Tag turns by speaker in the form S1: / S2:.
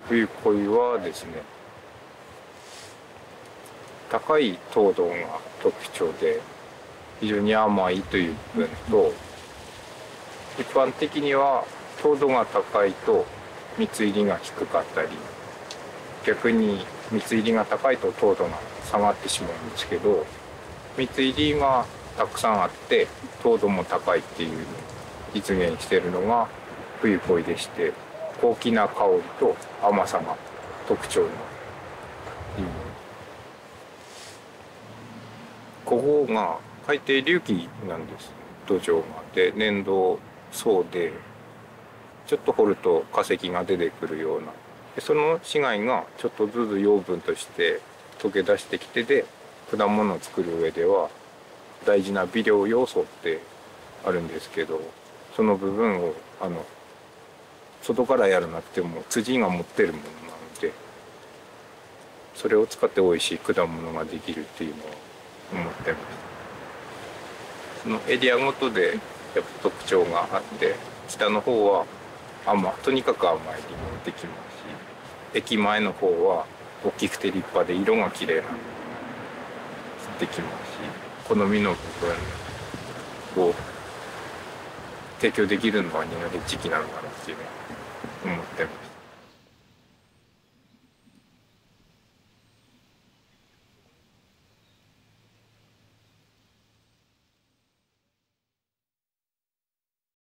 S1: 冬恋はですね、高い糖度が特徴で非常に甘いという部分と、一般的には糖度が高いと蜜入りが低かったり、逆に蜜入りが高いと糖度が下がってしまうんですけど、蜜入りがたくさんあって糖度も高いっていうのを実現しているのが冬恋でして、高貴な香りと甘さが特徴のここが海底隆起なんです。土壌がで粘土層でちょっと掘ると化石が出てくるような、でその死骸がちょっとずつ養分として溶け出してきて、で果物を作る上では大事な微量要素ってあるんですけど、その部分を外からやらなくても辻が持ってるものなので、それを使って美味しい果物ができるっていうのを思ってます。そのエリアごとでやっぱ特徴があって、北の方はとにかく甘いりんごできますし、駅前の方は大きくて立派で色が綺麗なのできますし、好みの部分を提供できるのは庭の時期なのかなっていうのを思ってます。